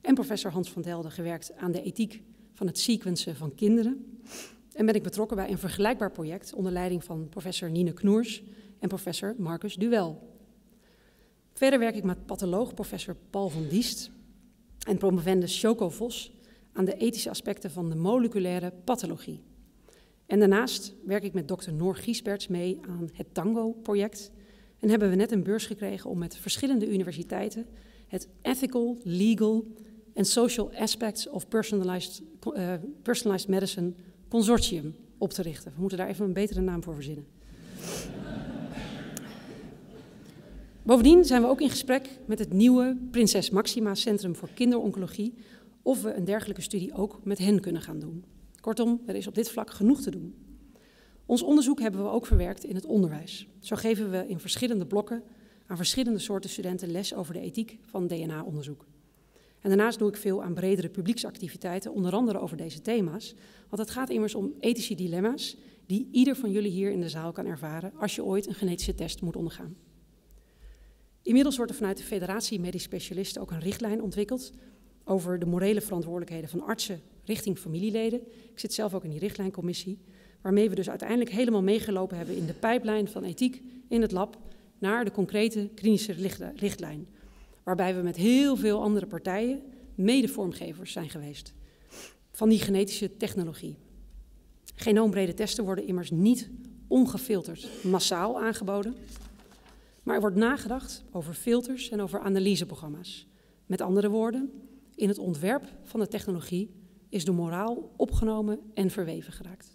en professor Hans van Delden gewerkt aan de ethiek van het sequencen van kinderen. En ben ik betrokken bij een vergelijkbaar project onder leiding van professor Nine Knoers en professor Marcus Duel. Verder werk ik met patholoog professor Paul van Diest en promovendus Choco Vos aan de ethische aspecten van de moleculaire pathologie. En daarnaast werk ik met dokter Noor Giesberts mee aan het Tango-project en hebben we net een beurs gekregen om met verschillende universiteiten het Ethical, Legal and Social Aspects of Personalized Medicine Consortium op te richten. We moeten daar even een betere naam voor verzinnen. Bovendien zijn we ook in gesprek met het nieuwe Prinses Maxima Centrum voor Kinderoncologie of we een dergelijke studie ook met hen kunnen gaan doen. Kortom, er is op dit vlak genoeg te doen. Ons onderzoek hebben we ook verwerkt in het onderwijs. Zo geven we in verschillende blokken aan verschillende soorten studenten les over de ethiek van DNA-onderzoek. En daarnaast doe ik veel aan bredere publieksactiviteiten, onder andere over deze thema's. Want het gaat immers om ethische dilemma's die ieder van jullie hier in de zaal kan ervaren als je ooit een genetische test moet ondergaan. Inmiddels wordt er vanuit de Federatie Medisch Specialisten ook een richtlijn ontwikkeld over de morele verantwoordelijkheden van artsen richting familieleden. Ik zit zelf ook in die richtlijncommissie, waarmee we dus uiteindelijk helemaal meegelopen hebben in de pijplijn van ethiek in het lab naar de concrete klinische richtlijn. Waarbij we met heel veel andere partijen mede-vormgevers zijn geweest van die genetische technologie. Genoombrede testen worden immers niet ongefilterd massaal aangeboden, maar er wordt nagedacht over filters en over analyseprogramma's. Met andere woorden, in het ontwerp van de technologie is de moraal opgenomen en verweven geraakt.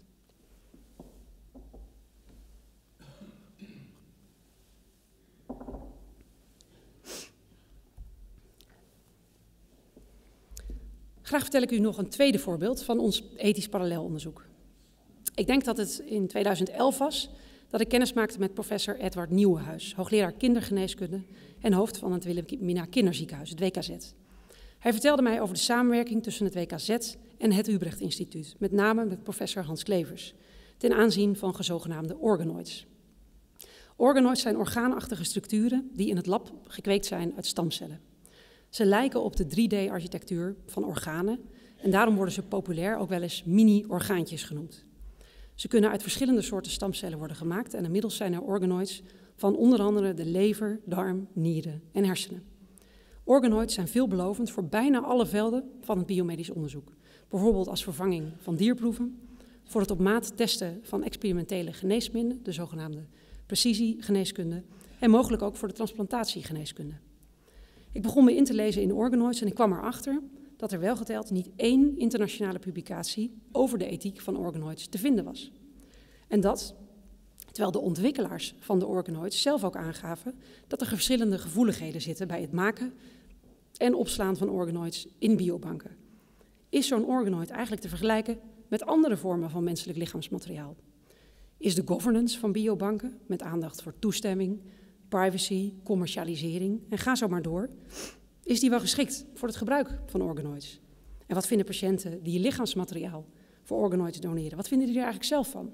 Graag vertel ik u nog een tweede voorbeeld van ons ethisch parallelonderzoek. Ik denk dat het in 2011 was dat ik kennis maakte met professor Edward Nieuwenhuis, hoogleraar kindergeneeskunde en hoofd van het Wilhelmina Kinderziekenhuis, het WKZ. Hij vertelde mij over de samenwerking tussen het WKZ en het Ubrecht Instituut, met name met professor Hans Klevers, ten aanzien van zogenaamde organoids. Organoids zijn orgaanachtige structuren die in het lab gekweekt zijn uit stamcellen. Ze lijken op de 3D-architectuur van organen en daarom worden ze populair ook wel eens mini-orgaantjes genoemd. Ze kunnen uit verschillende soorten stamcellen worden gemaakt en inmiddels zijn er organoids van onder andere de lever, darm, nieren en hersenen. Organoids zijn veelbelovend voor bijna alle velden van het biomedisch onderzoek. Bijvoorbeeld als vervanging van dierproeven, voor het op maat testen van experimentele geneesmiddelen, de zogenaamde precisiegeneeskunde, en mogelijk ook voor de transplantatiegeneeskunde. Ik begon me in te lezen in organoids en ik kwam erachter dat er welgeteld niet één internationale publicatie over de ethiek van organoids te vinden was. En dat, terwijl de ontwikkelaars van de organoids zelf ook aangaven dat er verschillende gevoeligheden zitten bij het maken en opslaan van organoids in biobanken. Is zo'n organoid eigenlijk te vergelijken met andere vormen van menselijk lichaamsmateriaal? Is de governance van biobanken, met aandacht voor toestemming, privacy, commercialisering en ga zo maar door, is die wel geschikt voor het gebruik van organoids? En wat vinden patiënten die lichaamsmateriaal voor organoids doneren? Wat vinden die er eigenlijk zelf van?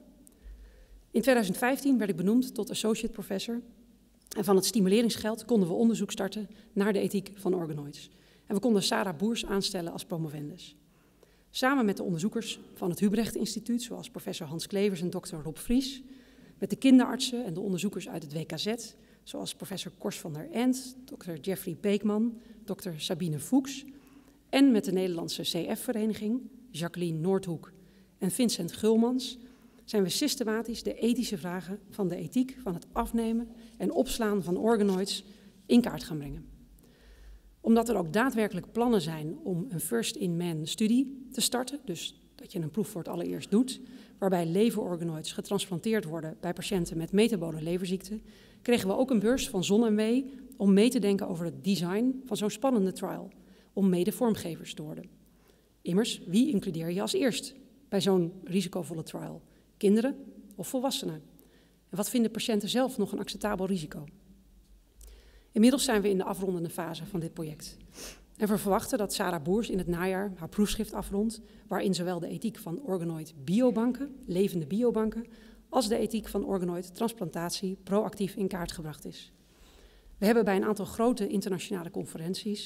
In 2015 werd ik benoemd tot associate professor en van het stimuleringsgeld konden we onderzoek starten naar de ethiek van organoids. En we konden Sarah Boers aanstellen als promovendus. Samen met de onderzoekers van het Hubrecht Instituut, zoals professor Hans Klevers en dokter Rob Vries, met de kinderartsen en de onderzoekers uit het WKZ, zoals professor Kors van der End, dokter Jeffrey Beekman, dokter Sabine Fuchs, en met de Nederlandse CF-vereniging, Jacqueline Noordhoek en Vincent Gulmans, zijn we systematisch de ethische vragen van de ethiek van het afnemen en opslaan van organoids in kaart gaan brengen. Omdat er ook daadwerkelijk plannen zijn om een first-in-man studie te starten, dus dat je een proef voor het allereerst doet, waarbij leverorganoids getransplanteerd worden bij patiënten met metabole leverziekte, kregen we ook een beurs van ZonMW om mee te denken over het design van zo'n spannende trial, om mede vormgevers te worden. Immers, wie includeer je als eerst bij zo'n risicovolle trial? Kinderen of volwassenen? En wat vinden patiënten zelf nog een acceptabel risico? Inmiddels zijn we in de afrondende fase van dit project. En we verwachten dat Sarah Boers in het najaar haar proefschrift afrondt, waarin zowel de ethiek van organoid biobanken, levende biobanken, als de ethiek van organoid transplantatie proactief in kaart gebracht is. We hebben bij een aantal grote internationale conferenties,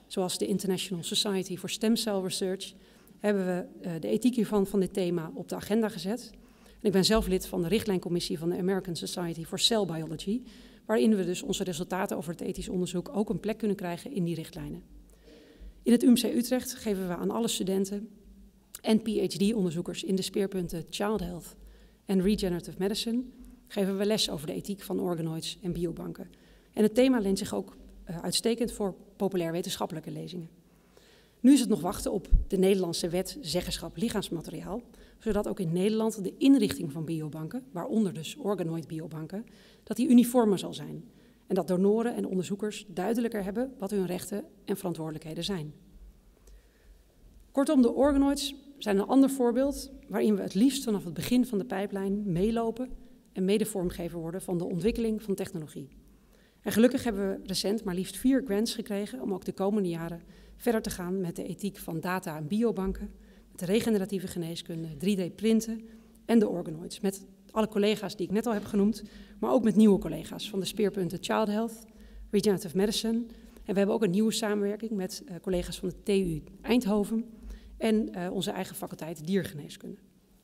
zoals de International Society for Stem Cell Research, hebben we de ethiek hiervan van dit thema op de agenda gezet. En ik ben zelf lid van de richtlijncommissie van de American Society for Cell Biology, waarin we dus onze resultaten over het ethisch onderzoek ook een plek kunnen krijgen in die richtlijnen. In het UMC Utrecht geven we aan alle studenten en PhD-onderzoekers in de speerpunten Child Health en Regenerative Medicine geven we les over de ethiek van organoids en biobanken. En het thema leent zich ook uitstekend voor populair wetenschappelijke lezingen. Nu is het nog wachten op de Nederlandse wet zeggenschap lichaamsmateriaal, zodat ook in Nederland de inrichting van biobanken, waaronder dus organoid biobanken, dat die uniformer zal zijn. En dat donoren en onderzoekers duidelijker hebben wat hun rechten en verantwoordelijkheden zijn. Kortom, de organoids zijn een ander voorbeeld waarin we het liefst vanaf het begin van de pijplijn meelopen en medevormgever worden van de ontwikkeling van technologie. En gelukkig hebben we recent maar liefst 4 grants gekregen om ook de komende jaren verder te gaan met de ethiek van data- en biobanken, met de regeneratieve geneeskunde, 3D-printen en de organoids. Met alle collega's die ik net al heb genoemd, maar ook met nieuwe collega's van de speerpunten Child Health, Regenerative Medicine. En we hebben ook een nieuwe samenwerking met collega's van de TU Eindhoven en onze eigen faculteit diergeneeskunde.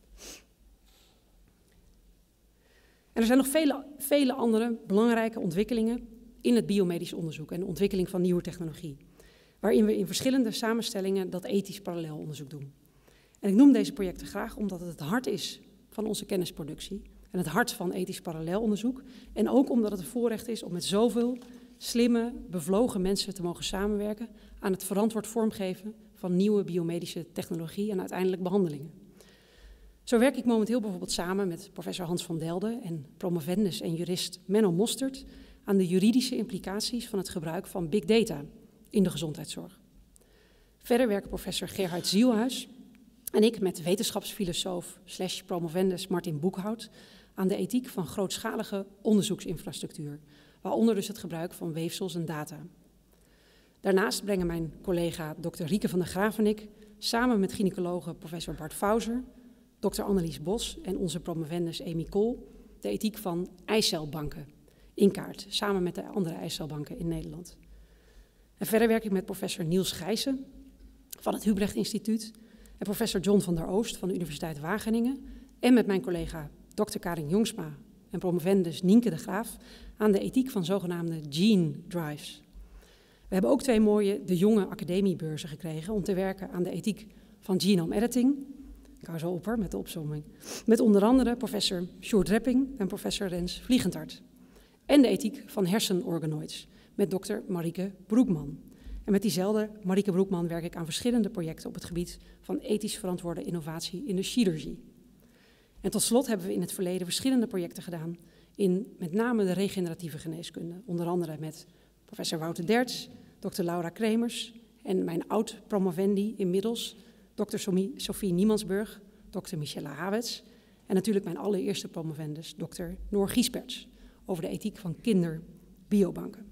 En er zijn nog vele andere belangrijke ontwikkelingen in het biomedisch onderzoek en de ontwikkeling van nieuwe technologie, waarin we in verschillende samenstellingen dat ethisch parallelonderzoek doen. En ik noem deze projecten graag omdat het het hart is van onze kennisproductie en het hart van ethisch parallelonderzoek. En ook omdat het een voorrecht is om met zoveel slimme, bevlogen mensen te mogen samenwerken aan het verantwoord vormgeven van nieuwe biomedische technologie en uiteindelijk behandelingen. Zo werk ik momenteel bijvoorbeeld samen met professor Hans van Delden en promovendus en jurist Menno Mostert aan de juridische implicaties van het gebruik van big data in de gezondheidszorg. Verder werken professor Gerhard Zielhuis en ik met wetenschapsfilosoof / promovendus Martin Boekhout aan de ethiek van grootschalige onderzoeksinfrastructuur, waaronder dus het gebruik van weefsels en data. Daarnaast brengen mijn collega Dr. Rieke van der Graaf en ik samen met gynaecologe professor Bart Fauser, Dr. Annelies Bos en onze promovendus Amy Kool de ethiek van eicelbanken in kaart, samen met de andere eicelbanken in Nederland. En verder werk ik met professor Niels Gijssen van het Hubrecht Instituut en professor John van der Oost van de Universiteit Wageningen en met mijn collega Dr. Karin Jongsma en promovendus Nienke de Graaf aan de ethiek van zogenaamde gene drives. We hebben ook 2 mooie De Jonge Academiebeurzen gekregen om te werken aan de ethiek van genome editing. Ik hou zo op hoor, met de opsomming. Met onder andere professor Sjoerd Repping en professor Rens Vliegentart. En de ethiek van hersenorganoids met dokter Marieke Broekman. En met diezelfde Marieke Broekman werk ik aan verschillende projecten op het gebied van ethisch verantwoorde innovatie in de chirurgie. En tot slot hebben we in het verleden verschillende projecten gedaan in met name de regeneratieve geneeskunde. Onder andere met professor Wouter Derts, dokter Laura Kremers en mijn oud-promovendi inmiddels, dokter Sophie Niemandsburg, dokter Michelle Hawets en natuurlijk mijn allereerste promovendus, dokter Noor Giesberts, over de ethiek van kinderbiobanken.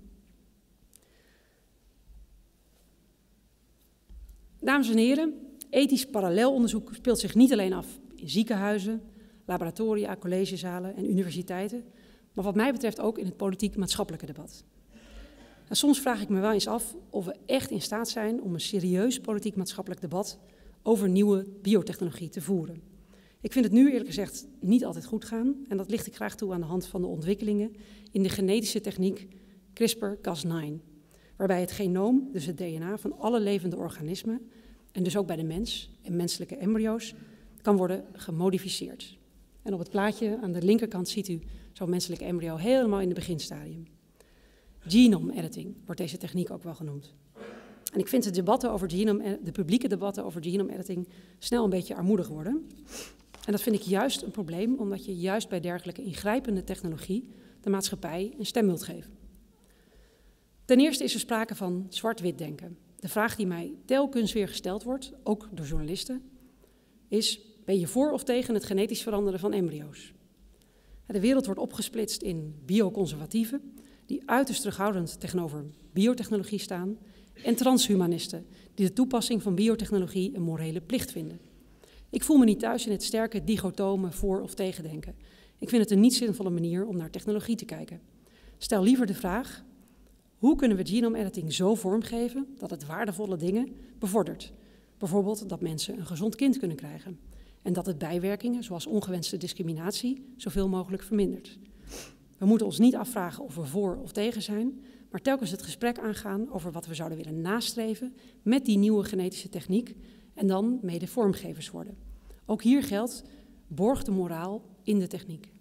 Dames en heren, ethisch parallelonderzoek speelt zich niet alleen af in ziekenhuizen, laboratoria, collegezalen en universiteiten, maar wat mij betreft ook in het politiek-maatschappelijke debat. En soms vraag ik me wel eens af of we echt in staat zijn om een serieus politiek-maatschappelijk debat over nieuwe biotechnologie te voeren. Ik vind het nu eerlijk gezegd niet altijd goed gaan en dat licht ik graag toe aan de hand van de ontwikkelingen in de genetische techniek CRISPR-Cas9, waarbij het genoom, dus het DNA van alle levende organismen en dus ook bij de mens en menselijke embryo's, kan worden gemodificeerd. En op het plaatje aan de linkerkant ziet u zo'n menselijk embryo helemaal in het beginstadium. Genome editing wordt deze techniek ook wel genoemd. En ik vind de publieke debatten over genome editing snel een beetje armoedig worden. En dat vind ik juist een probleem, omdat je juist bij dergelijke ingrijpende technologie de maatschappij een stem wilt geven. Ten eerste is er sprake van zwart-wit denken. De vraag die mij telkens weer gesteld wordt, ook door journalisten, is: ben je voor of tegen het genetisch veranderen van embryo's? De wereld wordt opgesplitst in bioconservatieven, die uiterst terughoudend tegenover biotechnologie staan, en transhumanisten, die de toepassing van biotechnologie een morele plicht vinden. Ik voel me niet thuis in het sterke dichotome voor- of tegendenken. Ik vind het een niet zinvolle manier om naar technologie te kijken. Stel liever de vraag Hoe kunnen we genome editing zo vormgeven dat het waardevolle dingen bevordert? Bijvoorbeeld dat mensen een gezond kind kunnen krijgen. En dat het bijwerkingen, zoals ongewenste discriminatie, zoveel mogelijk vermindert. We moeten ons niet afvragen of we voor of tegen zijn, maar telkens het gesprek aangaan over wat we zouden willen nastreven met die nieuwe genetische techniek en dan mede vormgevers worden. Ook hier geldt, borg de moraal in de techniek.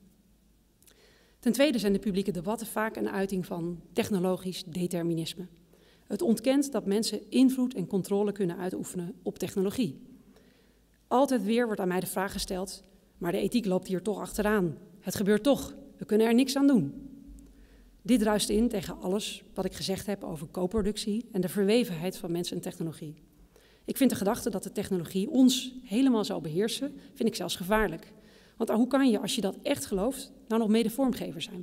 Ten tweede zijn de publieke debatten vaak een uiting van technologisch determinisme. Het ontkent dat mensen invloed en controle kunnen uitoefenen op technologie. Altijd weer wordt aan mij de vraag gesteld, maar de ethiek loopt hier toch achteraan. Het gebeurt toch, we kunnen er niks aan doen. Dit druist in tegen alles wat ik gezegd heb over co-productie en de verwevenheid van mens en technologie. Ik vind de gedachte dat de technologie ons helemaal zal beheersen, vind ik zelfs gevaarlijk. Want hoe kan je, als je dat echt gelooft, nou nog mede vormgever zijn?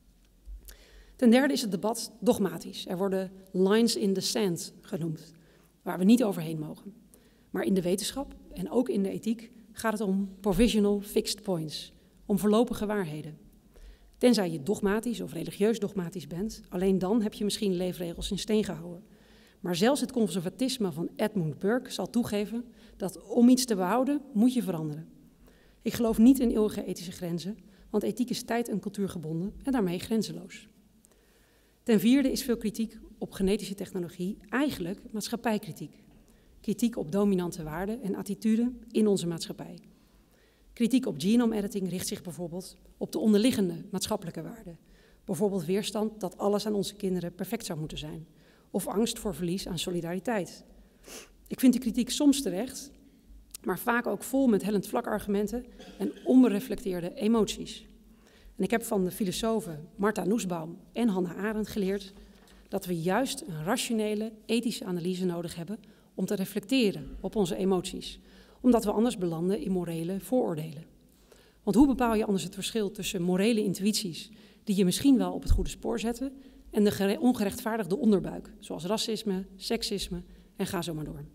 Ten derde is het debat dogmatisch. Er worden lines in the sand genoemd, waar we niet overheen mogen. Maar in de wetenschap en ook in de ethiek gaat het om provisional fixed points, om voorlopige waarheden. Tenzij je dogmatisch of religieus dogmatisch bent, alleen dan heb je misschien leefregels in steen gehouden. Maar zelfs het conservatisme van Edmund Burke zal toegeven dat om iets te behouden, moet je veranderen. Ik geloof niet in eeuwige ethische grenzen, want ethiek is tijd- en cultuurgebonden en daarmee grenzeloos. Ten vierde is veel kritiek op genetische technologie eigenlijk maatschappijkritiek. Kritiek op dominante waarden en attituden in onze maatschappij. Kritiek op genome editing richt zich bijvoorbeeld op de onderliggende maatschappelijke waarden. Bijvoorbeeld weerstand dat alles aan onze kinderen perfect zou moeten zijn. Of angst voor verlies aan solidariteit. Ik vind de kritiek soms terecht, maar vaak ook vol met hellend vlak argumenten en onbereflecteerde emoties. En ik heb van de filosofen Martha Nussbaum en Hannah Arendt geleerd dat we juist een rationele, ethische analyse nodig hebben om te reflecteren op onze emoties, omdat we anders belanden in morele vooroordelen. Want hoe bepaal je anders het verschil tussen morele intuïties die je misschien wel op het goede spoor zetten en de ongerechtvaardigde onderbuik, zoals racisme, seksisme en ga zo maar door.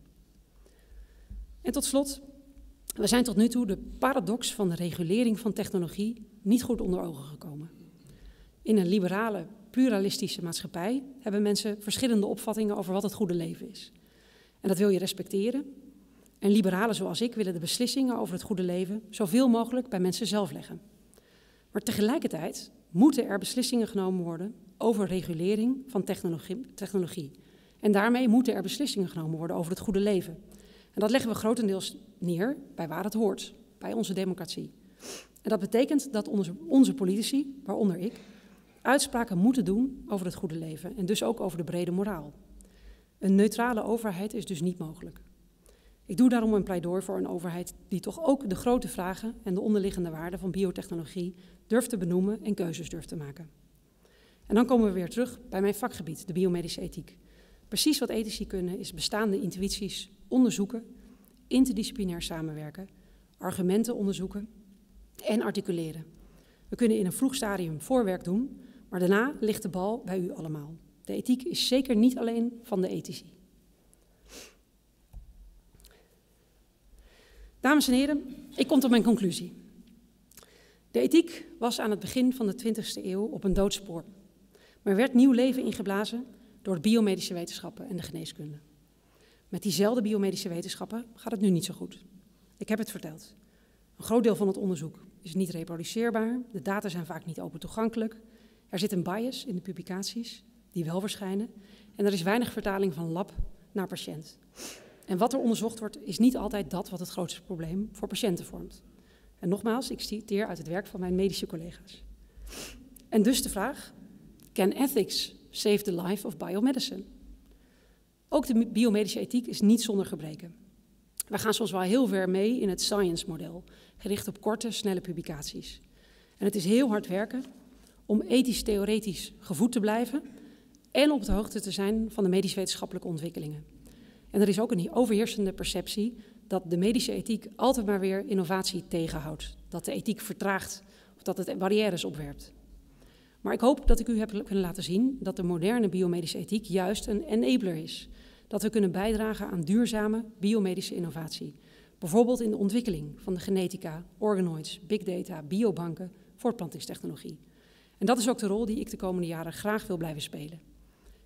En tot slot, we zijn tot nu toe de paradox van de regulering van technologie niet goed onder ogen gekomen. In een liberale, pluralistische maatschappij hebben mensen verschillende opvattingen over wat het goede leven is. En dat wil je respecteren. En liberalen zoals ik willen de beslissingen over het goede leven zoveel mogelijk bij mensen zelf leggen. Maar tegelijkertijd moeten er beslissingen genomen worden over regulering van technologie. En daarmee moeten er beslissingen genomen worden over het goede leven. En dat leggen we grotendeels neer bij waar het hoort, bij onze democratie. En dat betekent dat onze politici, waaronder ik, uitspraken moeten doen over het goede leven en dus ook over de brede moraal. Een neutrale overheid is dus niet mogelijk. Ik doe daarom een pleidooi voor een overheid die toch ook de grote vragen en de onderliggende waarden van biotechnologie durft te benoemen en keuzes durft te maken. En dan komen we weer terug bij mijn vakgebied, de biomedische ethiek. Precies wat ethici kunnen is bestaande intuïties onderzoeken, interdisciplinair samenwerken, argumenten onderzoeken en articuleren. We kunnen in een vroeg stadium voorwerk doen, maar daarna ligt de bal bij u allemaal. De ethiek is zeker niet alleen van de ethici. Dames en heren, ik kom tot mijn conclusie. De ethiek was aan het begin van de 20e eeuw op een doodspoor. Maar er werd nieuw leven ingeblazen door de biomedische wetenschappen en de geneeskunde. Met diezelfde biomedische wetenschappen gaat het nu niet zo goed. Ik heb het verteld. Een groot deel van het onderzoek is niet reproduceerbaar. De data zijn vaak niet open toegankelijk. Er zit een bias in de publicaties, die wel verschijnen. En er is weinig vertaling van lab naar patiënt. En wat er onderzocht wordt, is niet altijd dat wat het grootste probleem voor patiënten vormt. En nogmaals, ik citeer uit het werk van mijn medische collega's. En dus de vraag, can ethics save the life of biomedicine? Ook de biomedische ethiek is niet zonder gebreken. We gaan soms wel heel ver mee in het science-model, gericht op korte, snelle publicaties. En het is heel hard werken om ethisch-theoretisch gevoed te blijven en op de hoogte te zijn van de medisch-wetenschappelijke ontwikkelingen. En er is ook een overheersende perceptie dat de medische ethiek altijd maar weer innovatie tegenhoudt. Dat de ethiek vertraagt of dat het barrières opwerpt. Maar ik hoop dat ik u heb kunnen laten zien dat de moderne biomedische ethiek juist een enabler is. Dat we kunnen bijdragen aan duurzame biomedische innovatie. Bijvoorbeeld in de ontwikkeling van de genetica, organoids, big data, biobanken, voortplantingstechnologie. En dat is ook de rol die ik de komende jaren graag wil blijven spelen.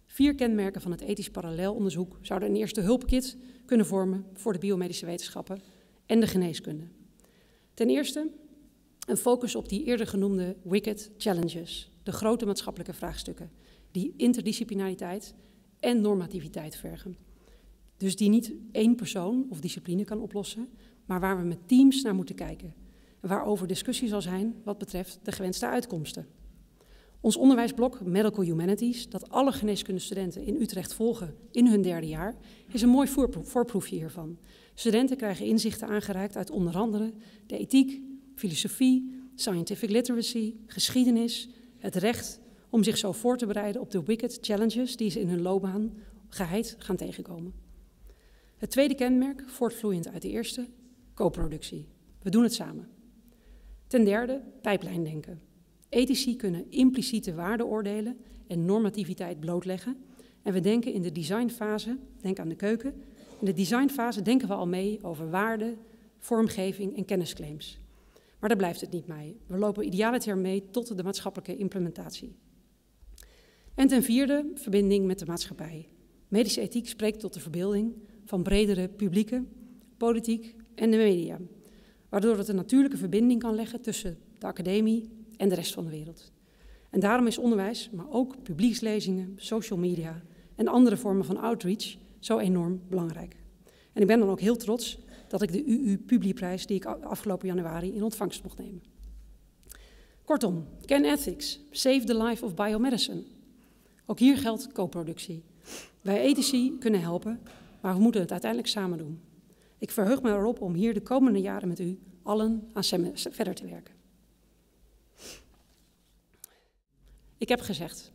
4 kenmerken van het ethisch parallelonderzoek zouden een eerste hulpkit kunnen vormen voor de biomedische wetenschappen en de geneeskunde. Ten eerste een focus op die eerder genoemde wicked challenges, de grote maatschappelijke vraagstukken, die interdisciplinariteit en normativiteit vergen. Dus die niet één persoon of discipline kan oplossen, maar waar we met teams naar moeten kijken. En waarover discussie zal zijn wat betreft de gewenste uitkomsten. Ons onderwijsblok Medical Humanities, dat alle geneeskundestudenten in Utrecht volgen in hun 3e jaar, is een mooi voorproefje hiervan. Studenten krijgen inzichten aangereikt uit onder andere de ethiek, filosofie, scientific literacy, geschiedenis, het recht om zich zo voor te bereiden op de wicked challenges die ze in hun loopbaan geheid gaan tegenkomen. Het tweede kenmerk, voortvloeiend uit de eerste, co-productie. We doen het samen. Ten derde, pijplijndenken. Ethici kunnen impliciete waardeoordelen en normativiteit blootleggen. En we denken in de designfase, denk aan de keuken, in de designfase denken we al mee over waarde, vormgeving en kennisclaims. Maar daar blijft het niet bij. We lopen idealiter mee tot de maatschappelijke implementatie. En ten vierde, verbinding met de maatschappij. Medische ethiek spreekt tot de verbeelding van bredere publieken, politiek en de media, waardoor het een natuurlijke verbinding kan leggen tussen de academie en de rest van de wereld. En daarom is onderwijs, maar ook publiekslezingen, social media en andere vormen van outreach zo enorm belangrijk. En ik ben dan ook heel trots dat ik de UU Publiprijs, die ik afgelopen januari in ontvangst mocht nemen. Kortom, Can Ethics save the life of biomedicine? Ook hier geldt co-productie. Wij ethici kunnen helpen, maar we moeten het uiteindelijk samen doen. Ik verheug me erop om hier de komende jaren met u allen aan verder te werken. Ik heb gezegd,